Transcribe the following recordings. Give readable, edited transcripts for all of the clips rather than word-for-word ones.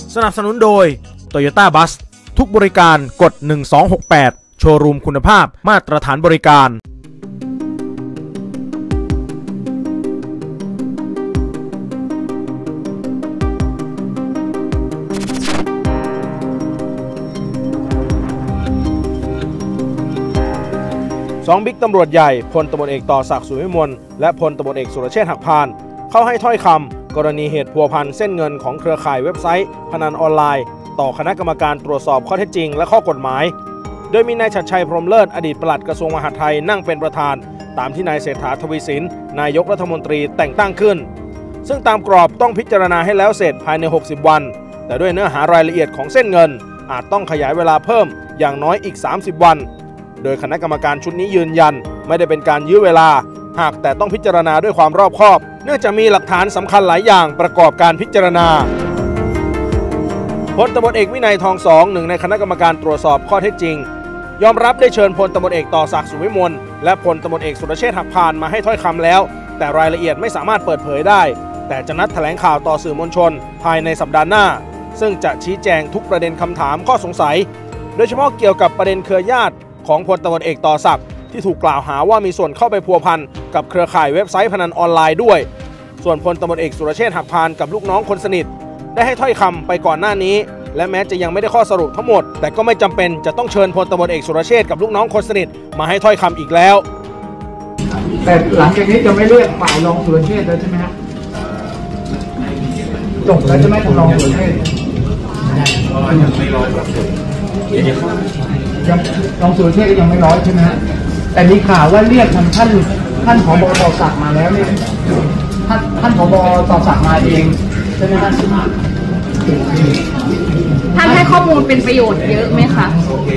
สนับสนุนโดย Toyota Bus ทุกบริการกด1268โชว์รูมคุณภาพมาตรฐานบริการ2บิ๊กตำรวจใหญ่พลตำรวจเอกต่อศักดิ์สุวิมลและพลตำรวจเอกสุรเชษฐ์หักพานเข้าให้ถ้อยคำกรณีเหตุพัวพันเส้นเงินของเครือข่ายเว็บไซต์พนันออนไลน์ต่อคณะกรรมการตรวจสอบข้อเท็จจริงและข้อกฎหมายโดยมีนายชัดชัยพรหมเลิศอดีตปลัดกระทรวงมหาดไทยนั่งเป็นประธานตามที่นายเศรษฐาทวีสินนายกรัฐมนตรีแต่งตั้งขึ้นซึ่งตามกรอบต้องพิจารณาให้แล้วเสร็จภายใน60วันแต่ด้วยเนื้อหารายละเอียดของเส้นเงินอาจต้องขยายเวลาเพิ่มอย่างน้อยอีก30วันโดยคณะกรรมการชุดนี้ยืนยันไม่ได้เป็นการยื้อเวลาหากแต่ต้องพิจารณาด้วยความรอบคอบเนื่องจากมีหลักฐานสำคัญหลายอย่างประกอบการพิจารณาพลตำรวจเอกวินัยทองสองหนึ่งในคณะกรรมการตรวจสอบข้อเท็จจริงยอมรับได้เชิญพลตำรวจเอกต่อศักดิ์สุวิมลและพลตำรวจเอกสุรเชษฐ์หักพานมาให้ถ้อยคำแล้วแต่รายละเอียดไม่สามารถเปิดเผยได้แต่จะนัดแถลงข่าวต่อสื่อมวลชนภายในสัปดาห์หน้าซึ่งจะชี้แจงทุกประเด็นคำถามข้อสงสัยโดยเฉพาะเกี่ยวกับประเด็นเครือญาติของพลตำรวจเอกต่อศักดิ์ที่ถูกกล่าวหาว่ามีส่วนเข้าไปพัวพันกับเครือข่ายเว็บไซต์พนันออนไลน์ด้วยส่วนพลตำรวจเอกสุรเชษฐ์หักพานกับลูกน้องคนสนิทได้ให้ถ้อยคำไปก่อนหน้านี้และแม้จะยังไม่ได้ข้อสรุปทั้งหมดแต่ก็ไม่จำเป็นจะต้องเชิญพลตำรวจเอกสุรเชษฐ์กับลูกน้องคนสนิทมาให้ถ้อยคำอีกแล้วแต่หลังจากนี้จะไม่เรียกฝ่ายรองสุรเชษฐ์แล้วใช่ไหมครับจบแล้วจะไม่ทำรองสุรเชษฐ์ยังไม่ร้อยรองสุรเชษฐ์ก็ยังไม่ร้อยใช่ไหมฮะแต่มีข่าวว่าเรียกท่านผบ.ต่อศักดิ์มาแล้วเนี่ยท่านผบ.ต่อศักดิ์มาเองใช่ไหมครับท่านให้ข้อมูลเป็นประโยชน์เยอะไหมคะโอเค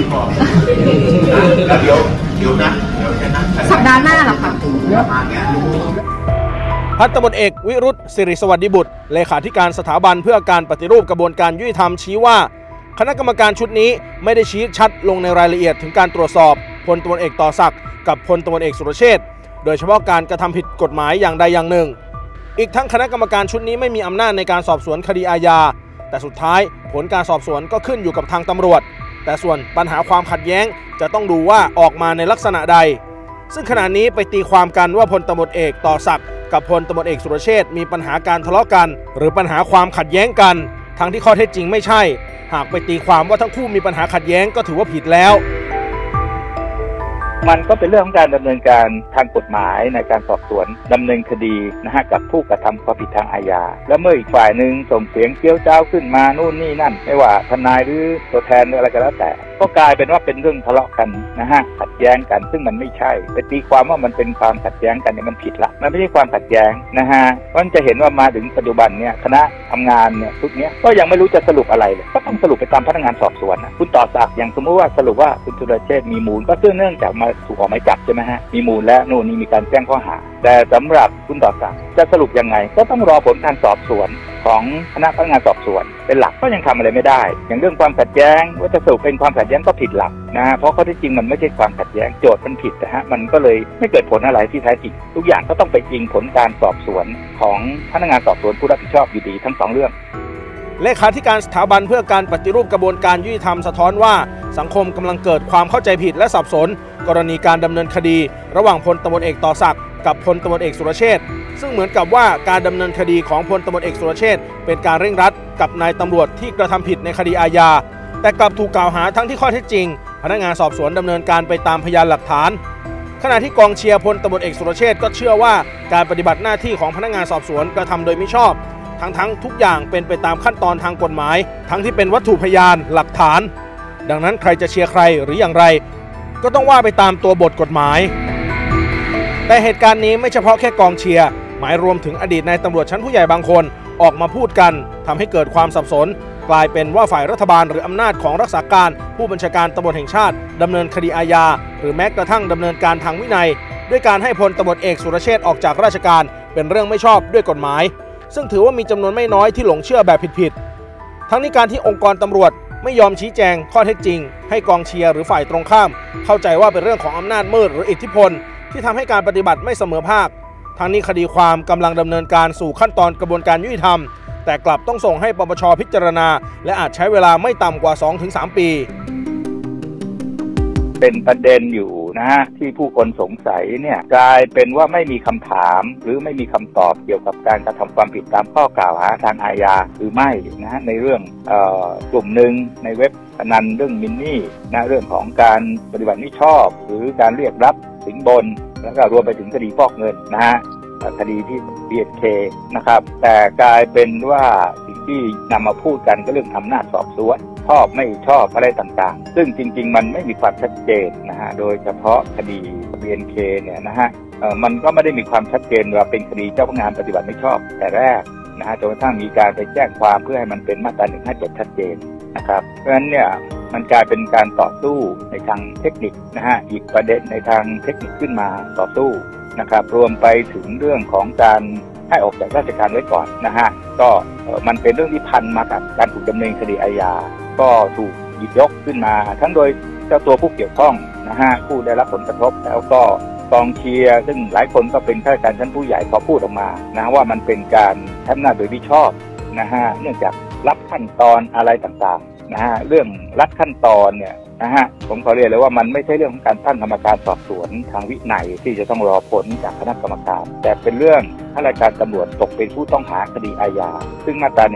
แล้วเดี๋ยวนะสัปดาห์หน้าเหรอคะพันตำรวจเอกวิรุธสิริสวัสดิบุตรเลขาธิการสถาบันเพื่อการปฏิรูปกระบวนการยุติธรรมชี้ว่าคณะกรรมการชุดนี้ไม่ได้ชี้ชัดลงในรายละเอียดถึงการตรวจสอบพลตำรวจเอกต่อศักดิ์กับพลตำรวจเอกสุรเชษฐ์โดยเฉพาะการกระทำผิดกฎหมายอย่างใดอย่างหนึ่งอีกทั้งคณะกรรมการชุดนี้ไม่มีอำนาจในการสอบสวนคดีอาญาแต่สุดท้ายผลการสอบสวนก็ขึ้นอยู่กับทางตำรวจแต่ส่วนปัญหาความขัดแย้งจะต้องดูว่าออกมาในลักษณะใดซึ่งขณะนี้ไปตีความกันว่าพลตำรวจเอกต่อศักดิ์กับพลตำรวจเอกสุรเชษฐ์มีปัญหาการทะเลาะกันหรือปัญหาความขัดแย้งกันทั้งที่ข้อเท็จจริงไม่ใช่หากไปตีความว่าทั้งคู่มีปัญหาขัดแย้งก็ถือว่าผิดแล้วมันก็เป็นเรื่องของการดำเนินการทางกฎหมายในการสอบสวนดำเนินคดีนะฮะกับผู้กระทำความผิดทางอาญาแล้วเมื่ออีกฝ่ายหนึ่งส่งเสียงเกี้ยวเจ้าขึ้นมานู่นนี่นั่นไม่ว่าทนายหรือตัวแทนหรืออะไรก็แล้วแต่ก็กลายเป็นว่าเป็นเรื่องทะเลาะกันนะฮะขัดแย้งกันซึ่งมันไม่ใช่ไปตีความว่ามันเป็นความขัดแย้งกันเนี่ยมันผิดละมันไม่ใช่ความขัดแย้งนะฮะมันจะเห็นว่ามาถึงปัจจุบันเนี่ยคณะทำงานเนี่ยทุกเนี้ยก็ยังไม่รู้จะสรุปอะไรเลยก็ต้องสรุปไปตามพนักงานสอบสวนนะคุณต่อศักดิ์อย่างสมมติว่าสรุปว่าคุณสุรเชษฐ์มีมูลก็เนื่องจากมาถูกออกหมายจับใช่ไหมฮะมีมูลและนู่นนี่มีการแจ้งข้อหาแต่สำหรับคุณต่อศักดิ์จะสรุปยังไงก็ต้องรอผลการสอบสวนของคณะพนักงานสอบสวนเป็นหลักก็ยังทำอะไรไม่ได้อย่างเรื่องความขัดแย้งว่าจะสรุปเป็นความขัดแย้งก็ผิดหลักนะเพราะข้อที่จริงมันไม่ใช่ความขัดแย้งโจทย์มันผิดนะฮะมันก็เลยไม่เกิดผลอะไรที่แท้จริงทุกอย่างก็ต้องไปจริงผลการสอบสวนของพนักงานสอบสวนผู้รับผิดชอบอยู่ดีทั้ง2เรื่องเลขาธิการสถาบันเพื่อการปฏิรูปกระบวนการยุติธรรมสะท้อนว่าสังคมกำลังเกิดความเข้าใจผิดและสับสนกรณีการดำเนินคดีระหว่างพลตำรวจเอกต่อศักดิ์กับพลตำรวจเอกสุรเชษฐ์ซึ่งเหมือนกับว่าการดำเนินคดีของพลตำรวจเอกสุรเชษฐ์เป็นการเร่งรัดกับนายตำรวจที่กระทำผิดในคดีอาญาแต่กลับถูกกล่าวหาทั้งที่ข้อเท็จจริงพนักงานสอบสวนดำเนินการไปตามพยานหลักฐานขณะที่กองเชียร์พลตำรวจเอกสุรเชษฐ์ก็เชื่อว่าการปฏิบัติหน้าที่ของพนักงานสอบสวนกระทำโดยมิชอบทั้งทุกอย่างเป็นไปตามขั้นตอนทางกฎหมายทั้งที่เป็นวัตถุพยานหลักฐานดังนั้นใครจะเชียร์ใครหรืออย่างไรก็ต้องว่าไปตามตัวบทกฎหมายแต่เหตุการณ์นี้ไม่เฉพาะแค่กองเชียร์หมายรวมถึงอดีตนายตำรวจชั้นผู้ใหญ่บางคนออกมาพูดกันทำให้เกิดความสับสนกลายเป็นว่าฝ่ายรัฐบาลหรืออำนาจของรักษาการผู้บัญชาการตำรวจแห่งชาติดำเนินคดีอาญาหรือแม้กระทั่งดำเนินการทางวินัยด้วยการให้พลตำรวจเอกสุรเชษฐ์ออกจากราชการเป็นเรื่องไม่ชอบด้วยกฎหมายซึ่งถือว่ามีจำนวนไม่น้อยที่หลงเชื่อแบบผิดๆทั้งนี้การที่องค์กรตำรวจไม่ยอมชี้แจงข้อเท็จจริงให้กองเชียร์หรือฝ่ายตรงข้ามเข้าใจว่าเป็นเรื่องของอำนาจมืดหรืออิทธิพลที่ทำให้การปฏิบัติไม่เสมอภาคทั้งนี้คดีความกำลังดำเนินการสู่ขั้นตอนกระบวนการยุติธรรมแต่กลับต้องส่งให้ปปช.พิจารณาและอาจใช้เวลาไม่ต่ำกว่า 2-3 ปีเป็นประเด็นอยู่นะฮะที่ผู้คนสงสัยเนี่ยกลายเป็นว่าไม่มีคำถามหรือไม่มีคำตอบเกี่ยวกับการกระทำความผิดตามข้อกล่าวหาทางอาญาหรือไม่นะฮะในเรื่องกลุ่มหนึ่งในเว็บพนันเรื่องมินนี่นะเรื่องของการปฏิบัติมิชอบหรือการเรียกรับสินบนแล้วก็รวมไปถึงคดีฟอกเงินนะฮะคดีที่ BNK นะครับแต่กลายเป็นว่าสิ่งที่นำมาพูดกันก็เรื่องอำนาจสอบสวนชอบไม่ชอบอะไรต่างๆซึ่งจริงๆมันไม่มีความชัดเจนนะฮะโดยเฉพาะคดี BNK เนี่ยนะฮะมันก็ไม่ได้มีความชัดเจนว่าเป็นคดีเจ้าพนักงานปฏิบัติไม่ชอบแต่แรกนะฮะจนกระทั่งมีการไปแจ้งความเพื่อให้มันเป็นมาตรา157ชัดเจนนะครับเพราะฉะนั้นเนี่ยมันกลายเป็นการต่อสู้ในทางเทคนิคนะฮะอีกประเด็นในทางเทคนิคขึ้นมาต่อสู้นะครับรวมไปถึงเรื่องของการให้ออกจากราชการไว้ก่อนนะฮะก็มันเป็นเรื่องที่พันมากับการถูกดำเนินคดีอาญาก็ถูกหยิบยกขึ้นมาทั้งโดยเจ้าตัวผู้เกี่ยวข้องนะฮะผู้ได้รับผลกระทบแล้วก็กองเชียร์ซึ่งหลายคนก็เป็นข้าราชการชั้นผู้ใหญ่ขอพูดออกมานะว่ามันเป็นการใช้อำนาจโดยมิชอบนะฮะเนื่องจากรับขั้นตอนอะไรต่างๆนะฮะเรื่องรัดขั้นตอนเนี่ยนะฮะผมขอเรียนเลยว่ามันไม่ใช่เรื่องของการตั้งกรรมการสอบสวนทางวินัยที่จะต้องรอผลจากคณะกรรมการแต่เป็นเรื่องข้าราชการตำรวจตกเป็นผู้ต้องหาคดีอาญาซึ่งมาตรา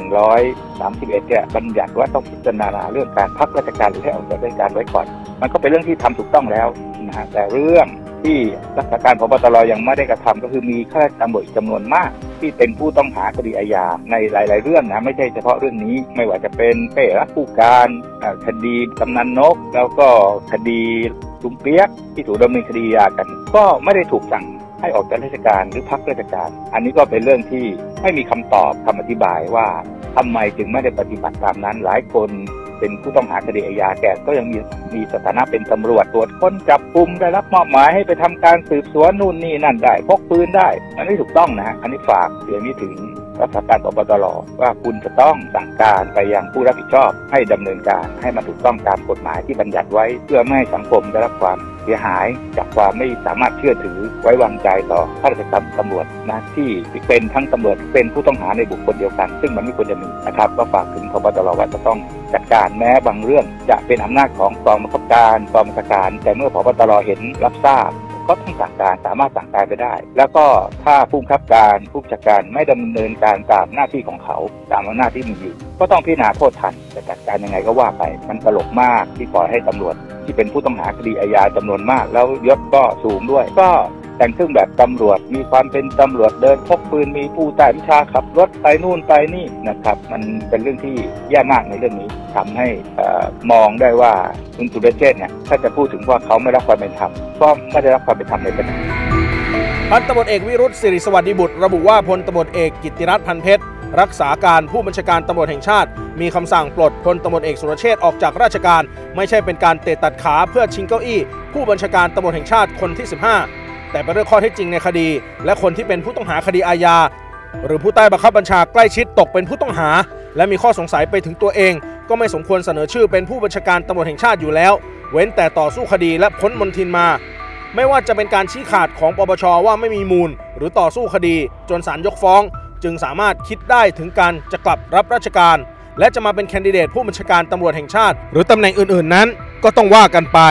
131เนี่ยบัญญัติว่าต้องพิจารณาเรื่องการพักราชการหรือให้ออกจากราชการไว้ก่อนมันก็เป็นเรื่องที่ทำถูกต้องแล้วนะฮะแต่เรื่องที่รักษาการผบ.ตร.ยังไม่ได้กระทำก็คือมีข้าราชการตำรวจจำนวนมากที่เป็นผู้ต้องหาคดีอาญาในหลายๆเรื่องนะไม่ใช่เฉพาะเรื่องนี้ไม่ว่าจะเป็นเป้รักผู้การคดีกำนันนกแล้วก็คดีลุงเปี๊ยกที่ถูกดำเนินคดีอาญากันก็ไม่ได้ถูกสั่งให้ออกจากราชการหรือพักราชการอันนี้ก็เป็นเรื่องที่ไม่มีคำตอบคำอธิบายว่าทำไมจึงไม่ได้ปฏิบัติตามนั้นหลายคนเป็นผู้ต้องหาคดีอาญาแต่ก็ยังมีสถานะเป็นตำรวจตรวจค้นจับกุมได้รับมอบหมายให้ไปทำการสืบสวนนู่นนี่นั่นได้พกปืนได้อันนี้ถูกต้องนะฮะอันนี้ฝากเรื่องนี้ถึงรักษาการผบ.ตร.ว่าคุณจะต้องสั่งการไปยังผู้รับผิดชอบให้ดำเนินการให้มันถูกต้องตามกฎหมายที่บัญญัติไว้เพื่อไม่ให้สังคมได้รับความเสียหายจากความไม่สามารถเชื่อถือไว้วางใจต่อข้าราชการตำรวจนะที่เป็นทั้งตำรวจเป็นผู้ต้องหาในบุคคลเดียวกันซึ่งมันไม่ควรจะมีนะครับก็ฝากถึงผบ.ตร.ว่าจะต้องจัดการแม้บางเรื่องจะเป็นอำนาจของกองบังคับการกองบัญชาการแต่เมื่อผบ.ตร.เห็นรับทราบก็ต้องสั่งการสามารถสั่งการไปได้แล้วก็ถ้าผู้บังคับการผู้บัญชาการไม่ดำเนินการตามหน้าที่ของเขาตามหน้าที่มีอยู่ก็ต้องพิจารณาโทษทันจะจัดการยังไงก็ว่าไปมันตลกมากที่ปล่อยให้ตำรวจที่เป็นผู้ต้องหาคดีอาญาจำนวนมากแล้วยศก็สูงด้วยก็แต่งเครื่องแบบตำรวจมีความเป็นตำรวจเดินพกปืนมีผู้ใต้บัญชาขับรถไปนู่นไปนี่นะครับมันเป็นเรื่องที่แย่มากในเรื่องนี้ทำให้มองได้ว่าคุณสุรเชษฐ์เนี่ยถ้าจะพูดถึงว่าเขาไม่รับความเป็นธรรมก็ไม่ได้รับความเป็นธรรมในประเด็นพันตำรวจเอกวิรุธศิริสวัสดิบุตรระบุว่าพลตำรวจเอกกิตติรัตน์พันเพชรรักษาการผู้บัญชาการตำรวจแห่งชาติมีคำสั่งปลดพลตำรวจเอกสุรเชษฐ์ออกจากราชการไม่ใช่เป็นการเตะตัดขาเพื่อชิงเก้าอี้ผู้บัญชาการตำรวจแห่งชาติคนที่15แต่เป็นเรื่องข้อเท็จจริงในคดีและคนที่เป็นผู้ต้องหาคดีอาญาหรือผู้ใต้บังคับบัญชาใกล้ชิดตกเป็นผู้ต้องหาและมีข้อสงสัยไปถึงตัวเองก็ไม่สมควรเสนอชื่อเป็นผู้บัญชาการตำรวจแห่งชาติอยู่แล้วเว้นแต่ต่อสู้คดีและพ้นมณฑินมาไม่ว่าจะเป็นการชี้ขาดของปปช.ว่าไม่มีมูลหรือต่อสู้คดีจนศาลยกฟ้องจึงสามารถคิดได้ถึงการจะกลับรับราชการและจะมาเป็นแคนดิเดตผู้บัญชาการตำรวจแห่งชาติหรือตำแหน่งอื่นๆนั้นก็ต้องว่ากันไป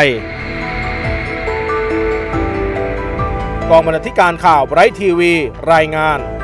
กองบรรณาธิการข่าวไบรท์ทีวีรายงาน